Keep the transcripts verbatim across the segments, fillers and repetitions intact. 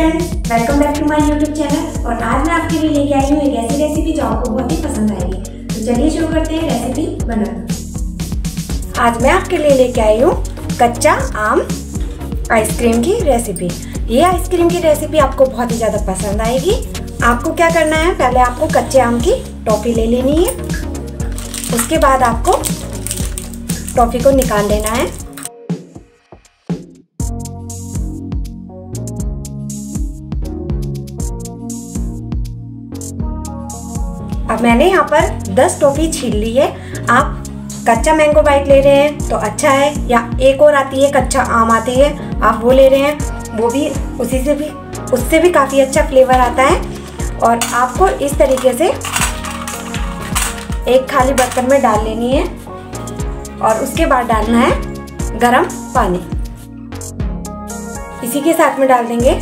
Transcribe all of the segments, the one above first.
Friends, welcome back to my YouTube channel. और आज मैं आपके लिए लेके आई हूँ एक ऐसी रेसिपी जो आपको बहुत ही पसंद आएगी। तो चलिए शुरू करते हैं रेसिपी बनाना। आज मैं आपके लिए लेके आई हूँ कच्चा आम आइसक्रीम की रेसिपी। ये आइसक्रीम की रेसिपी आपको बहुत ही ज़्यादा पसंद आएगी। आपको क्या करना है, पहले आपको कच्चे आम की टॉफ़ी ले लेनी है। उसके बाद आपको टॉफ़ी को निकाल लेना है। अब मैंने यहाँ पर दस टॉफ़ी छील ली है। आप कच्चा मैंगो बाइट ले रहे हैं तो अच्छा है, या एक और आती है कच्चा आम आती है, आप वो ले रहे हैं, वो भी उसी से भी उससे भी काफ़ी अच्छा फ्लेवर आता है। और आपको इस तरीके से एक खाली बर्तन में डाल लेनी है और उसके बाद डालना है गरम पानी। इसी के साथ में डाल देंगे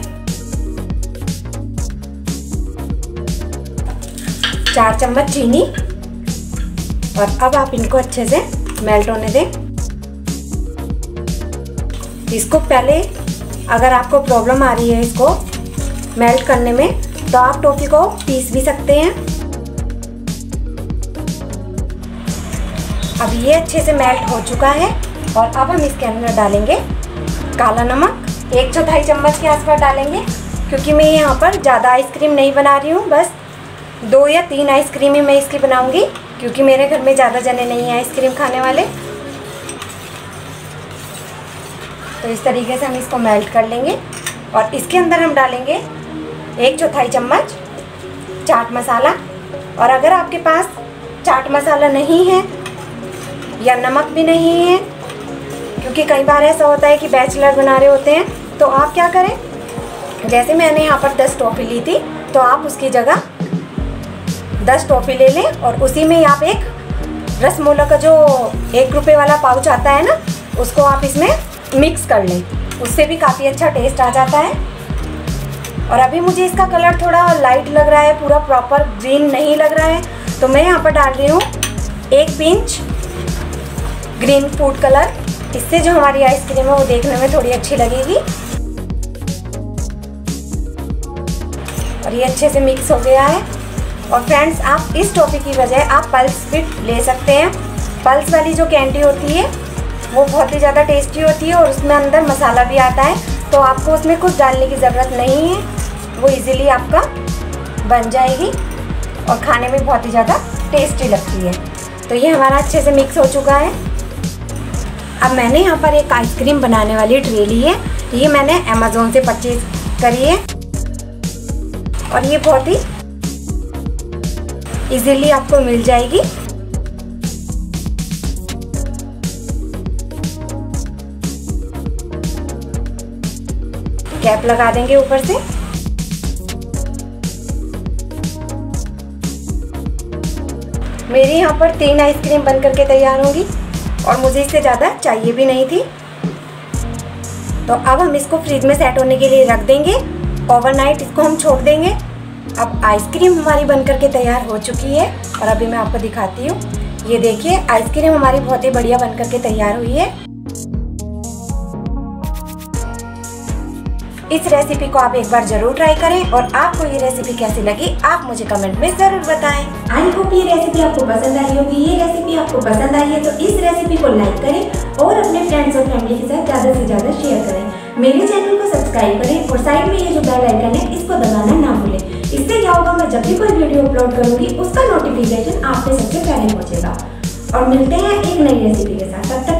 चार चम्मच चीनी। और अब आप इनको अच्छे से मेल्ट होने दें। इसको पहले अगर आपको प्रॉब्लम आ रही है इसको मेल्ट करने में, तो आप टॉफ़ी को पीस भी सकते हैं। अब ये अच्छे से मेल्ट हो चुका है और अब हम इसके अंदर डालेंगे काला नमक। एक चौथाई चम्मच के आसपास डालेंगे, क्योंकि मैं यहाँ पर ज़्यादा आइसक्रीम नहीं बना रही हूँ, बस दो या तीन आइसक्रीम ही मैं इसकी बनाऊंगी, क्योंकि मेरे घर में ज़्यादा जने नहीं हैं आइसक्रीम खाने वाले। तो इस तरीके से हम इसको मेल्ट कर लेंगे और इसके अंदर हम डालेंगे एक चौथाई चम्मच चाट मसाला। और अगर आपके पास चाट मसाला नहीं है या नमक भी नहीं है, क्योंकि कई बार ऐसा होता है कि बैचलर बना रहे होते हैं, तो आप क्या करें, जैसे मैंने यहाँ पर दस टॉफ़ी ली थी, तो आप उसकी जगह दस टॉफ़ी ले लें और उसी में आप एक रसमोला का जो एक रुपये वाला पाउच आता है ना, उसको आप इसमें मिक्स कर लें। उससे भी काफ़ी अच्छा टेस्ट आ जाता है। और अभी मुझे इसका कलर थोड़ा लाइट लग रहा है, पूरा प्रॉपर ग्रीन नहीं लग रहा है, तो मैं यहाँ पर डाल रही हूँ एक पिंच ग्रीन फूड कलर। इससे जो हमारी आइसक्रीम है वो देखने में थोड़ी अच्छी लगेगी। और ये अच्छे से मिक्स हो गया है। और फ्रेंड्स, आप इस टॉफ़ी की बजाय आप पल्स भी ले सकते हैं। पल्स वाली जो कैंडी होती है वो बहुत ही ज़्यादा टेस्टी होती है और उसमें अंदर मसाला भी आता है, तो आपको उसमें कुछ डालने की ज़रूरत नहीं है, वो इजीली आपका बन जाएगी और खाने में बहुत ही ज़्यादा टेस्टी लगती है। तो ये हमारा अच्छे से मिक्स हो चुका है। अब मैंने यहाँ पर एक आइसक्रीम बनाने वाली ट्रे ली है। ये मैंने अमेज़ॉन से परचेज करी है और ये बहुत ही इजीली आपको मिल जाएगी। कैप लगा देंगे ऊपर से। मेरी यहाँ पर तीन आइसक्रीम बन करके तैयार होंगी और मुझे इससे ज़्यादा चाहिए भी नहीं थी। तो अब हम इसको फ्रिज में सेट होने के लिए रख देंगे। ओवरनाइट इसको हम छोड़ देंगे। अब आइसक्रीम हमारी बन करके तैयार हो चुकी है और अभी मैं आपको दिखाती हूँ। ये देखिए, आइसक्रीम हमारी बहुत ही बढ़िया बन करके तैयार हुई है। इस रेसिपी को आप एक बार जरूर ट्राई करें और आपको ये रेसिपी कैसी लगी आप मुझे कमेंट में जरूर बताएं। आई होप ये रेसिपी आपको पसंद आई होगी। ये रेसिपी आपको पसंद आई है तो इस रेसिपी को लाइक करें और अपने फ्रेंड्स और फैमिली के साथ ज़्यादा से ज़्यादा शेयर करें। मेरे चैनल को सब्सक्राइब करें और साइड में ये जो बेल आइकन है इसको दबाना ना भूलें। इससे क्या होगा, मैं जब भी कोई वीडियो अपलोड करूँगी उसका नोटिफिकेशन आप पे सबसे पहले पहुँचेगा। और मिलते हैं एक नई रेसिपी के साथ। तब तक